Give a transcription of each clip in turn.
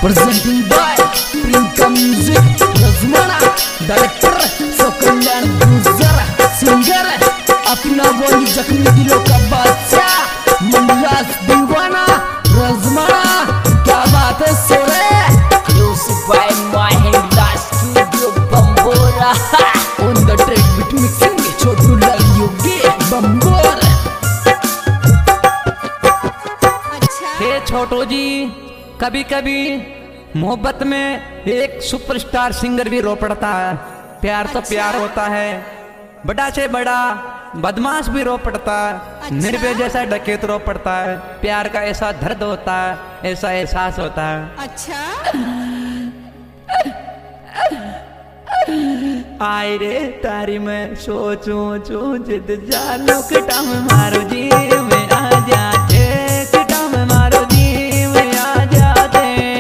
presenting by Prinka Music, Razmana, director Kalyan Gujar, singer अपना वही जख्मी दिलों का बादशाह मंडलास दीवाना रजमाना। क्या बात है सोरे music by Mahindra studio Bambora on the track beat mixing Chhotu Lal Yogi Bambora. Hey Chhotu ji, कभी कभी मोहब्बत में एक सुपरस्टार सिंगर भी रो पड़ता है। प्यार तो प्यार होता है, बड़ा से बड़ा बदमाश भी रो पड़ता है, निर्भय जैसा डकैत रो पड़ता है। प्यार का ऐसा दर्द होता है, ऐसा एहसास होता है। अच्छा आए रे तारी मैं सोचूं जिद जानो कटम मारो जी में आ जाते, कटम मारो जी में आ जाते।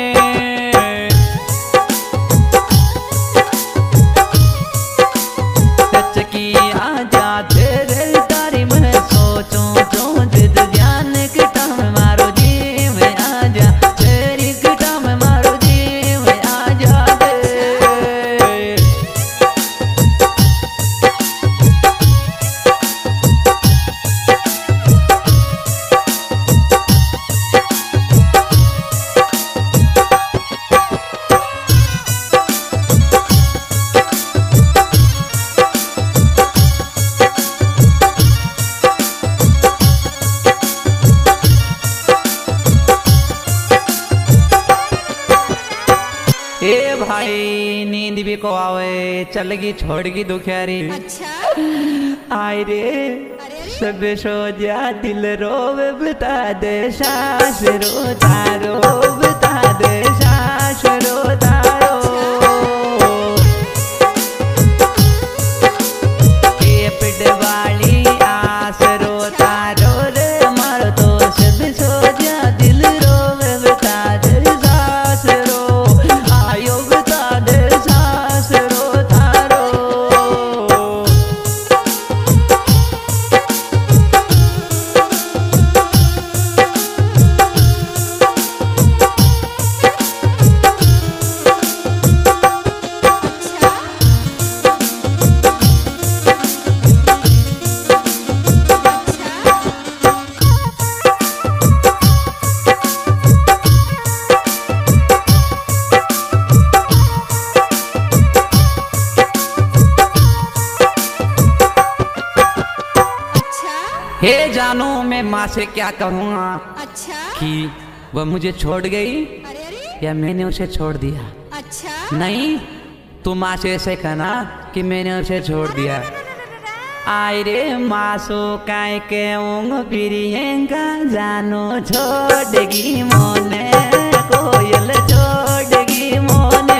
ए भाई नींद भी को आवे, चलगी छोड़गी दुखियारी। अच्छा आए रे सब सो जा दिल रोवे बता दे, सास रोता रो बता दे, सास रोता रो। के पिटवाली आस रोता रो रे मारो तो सब सो जा दिल रोवे बता दे, सास रो आयो बता दे, सास रोता रो। हे जानू मैं माँ से क्या कहूँगा अच्छा कि वह मुझे छोड़ गई अरे अरे या मैंने उसे छोड़ दिया। अच्छा नहीं, तू माँ से ऐसे कहना कि मैंने उसे छोड़ दिया। आय रे मासो काय के प्रियंका जानो छोड़गी मोने, कोयल छोड़गी मोने।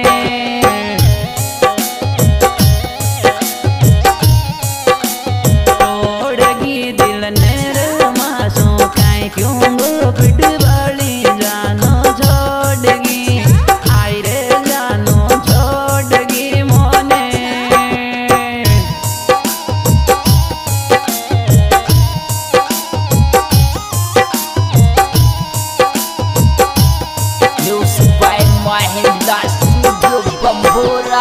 छोड़गी दिल ने रे मासो काय क्यों पिटवाली जानो छोड़गी। आय रे जानो छोड़गी मोने। Music by Mahindra Studio Bambora।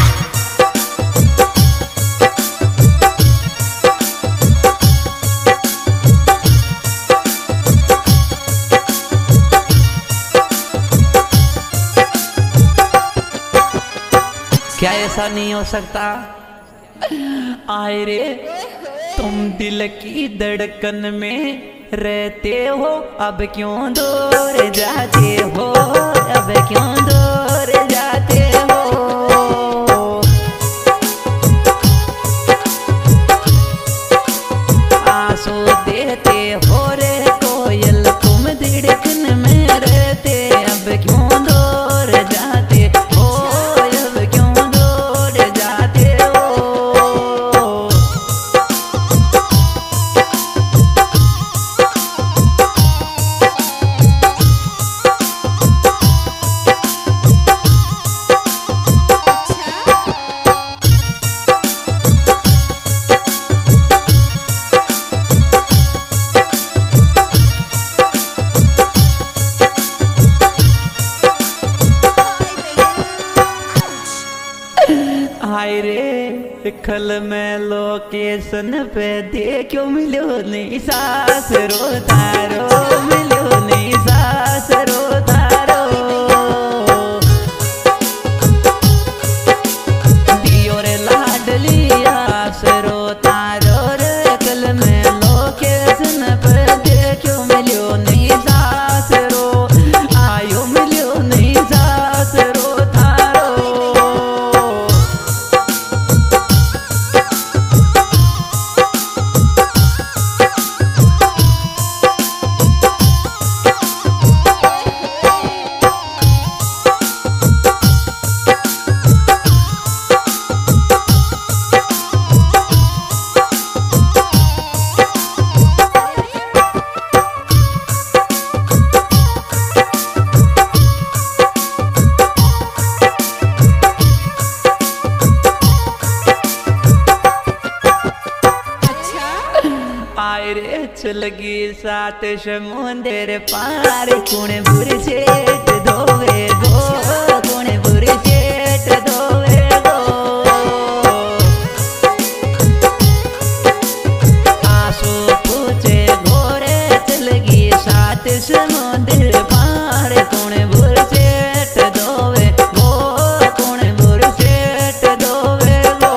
क्या ऐसा नहीं हो सकता? आए रे तुम दिल की धड़कन में रहते हो, अब क्यों दूर जाते हो, अब क्यों दूर जाते हो। आंसू देते हो रे कोयल तुम धड़कन में रहते, अब क्यों दूर जाते हो, अब क्यों दूर जाते हो। खल में लोकेशन पे देखो मिलो नहीं सास रो तारो मिलो नहीं सास रो तारो दियो रे लाडली आस रो तारो रे खल में लोकेशन पे देखो मिलो नहीं सास रो आयो मिलो नहीं सास रो तारो चलगी सात समुंदर पार कुण बुर सेठ धोवे गो कुण बुर सेठ धोवे गो आंसू पूछे घोरे चलगी सात समुंदर पार कुण बुर सेठ धोवे गो कुण बुर सेठ धोवे गो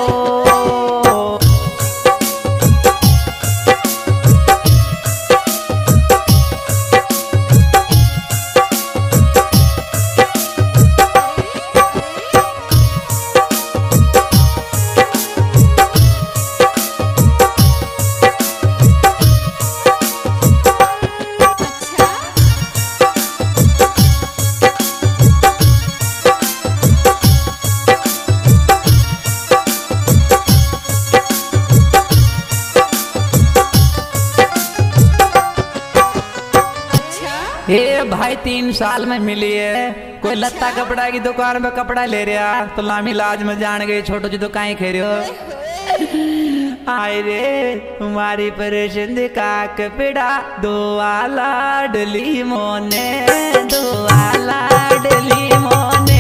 हे भाई 3 साल में मिली है कोई लत्ता कपड़ा की दुकान में कपड़ा ले रहा तो लामी लाज में जान गई छोटो जी तो काई खे रहे हो आए रे तुम्हारी परेशान का कपड़ा दो लाडली मोने दो लाडली मोने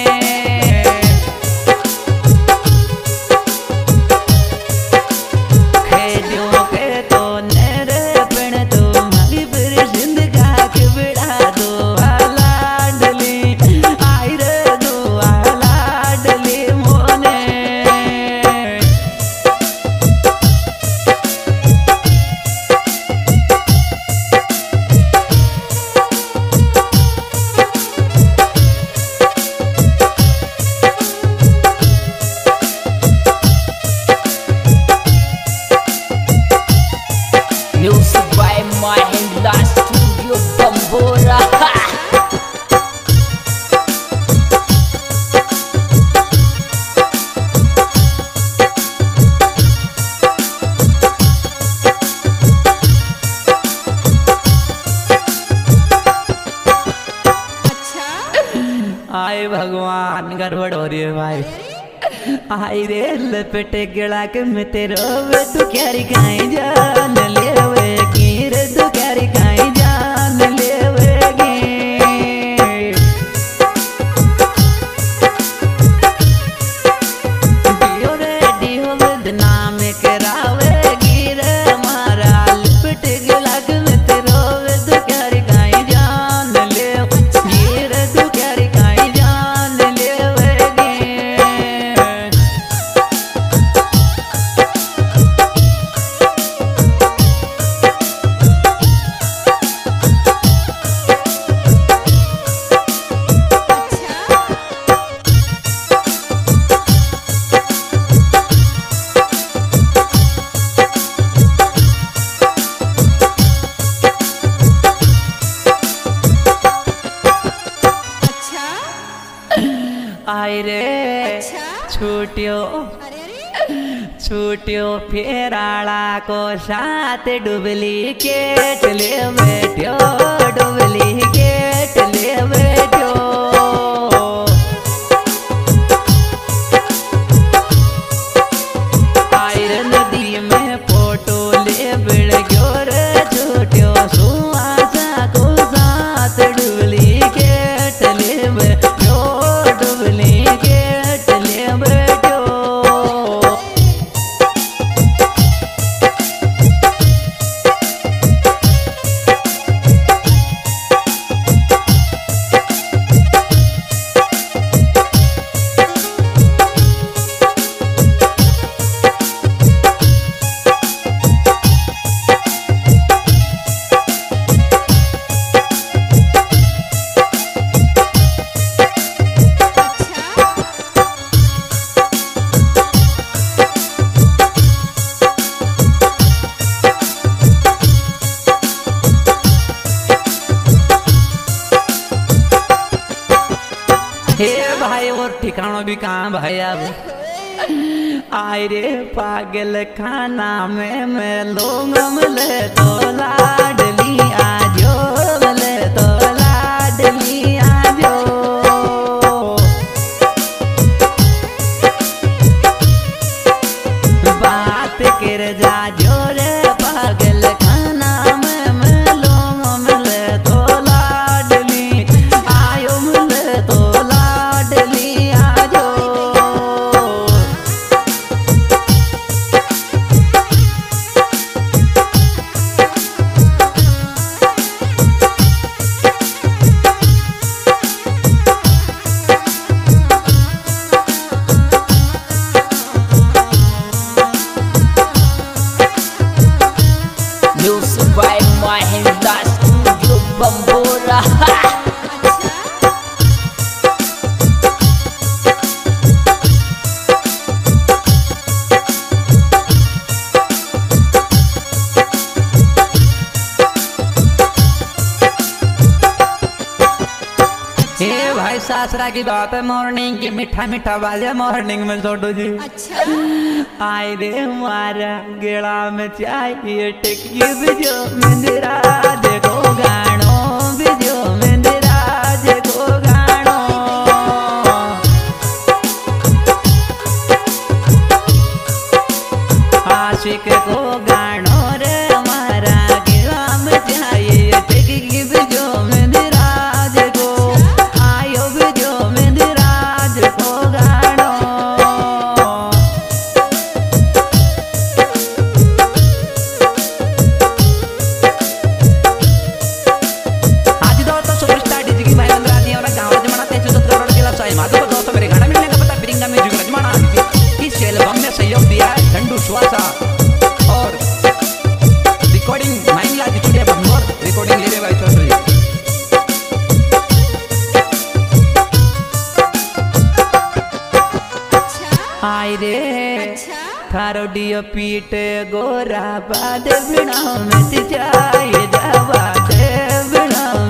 खेजो के तो नेरे पण तुम्हारी परेशान Music by Mahindra Studio Bambora. आए भगवान गड़बड़ हो रही है भाई आई रे लपेटे गिड़ा के मैं तेरो वे तू क्यारी खाई जान ले वे की रे तू क्यारी खाई जान ले वे की दियो रे दियो वेदना में करावे गिरे मारा लपेटे गिड़ा के मैं तेरो वे तू क्यारी खाई जान ले गिरे तू क्यारी खाई जान ले वे की आए रे छूटियो छूटियो फेराड़ा को साथ डुप्लीकेट ले बैठो डुप्लीकेट ले बैठो आए रे नदी में फोटो ले बिड़ गयो रे छूटियो सुआसा को साथ डुप्लीकेट ले बैठो डुप्लीकेट ले बैठो और ठिकाना भी कहाँ भाई अब आए रे पागल खाना में मैं लोग मिले तो लाडली आजो मिले तो लाडली आजो बात कर जा जोरे पागल खाना में मैं लोग मिले तो लाडली आयो मिले तो लाडली आजो Music by Mahendra Studio Bambora. हे भाई सासरा की बात है मॉर्निंग की मीठा मीठा बाजे मॉर्निंग में छोटू जी अच्छा आए रे हमारा गेड़ा में चाहिए टिक्की बिजो मिंदरा देखो गानो बिजो मिंदरा देखो गानो आशिक को गानो रे हमारा गेड़ा में चाहिए टिक्की बिजो मिंदरा देखो आयो बिजो मिंदरा देखो गानो सहयोग दिया है झंडू श्वासा और रिकॉर्डिंग महिला स्टूडियो बंगलोर रिकॉर्डिंग ले रहे भाई छोटू जी आए रे अच्छा थारो डियो पीट गोरा बाद बिना में जाए जावा दे बिना